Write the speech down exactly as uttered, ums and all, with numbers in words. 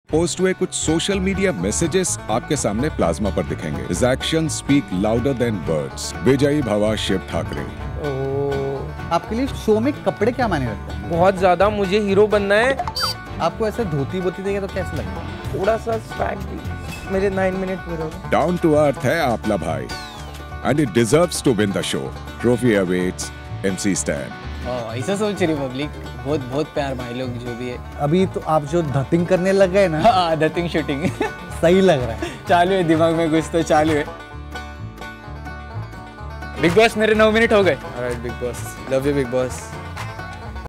Post हुए कुछ social media messages आपके सामने प्लाज्मा पर दिखेंगे। His actions speak louder than words। विजयी भवा शिव ठाकरे। आपके लिए शो में कपड़े क्या मायने रखते हैं? बहुत ज्यादा, मुझे हीरो बनना है। आपको ऐसे धोती बोती देगा तो कैसे लगेगा? थोड़ा सा स्वैग भी मेरे नाइन मिनट में रहो। डाउन टू अर्थ है आपला भाई and it deserves to win the show। Trophy awaits M C Stan। ऐसा सोच रही पब्लिक, बहुत बहुत प्यार भाई लोग जो भी है। अभी तो आप जो धतिंग करने लग गए ना, हाँ धतिंग शूटिंग सही लग रहा है। चालू है, दिमाग में कुछ तो चालू है। बिग बॉस मेरे नौ मिनट हो गए। Alright big boss, love you big boss.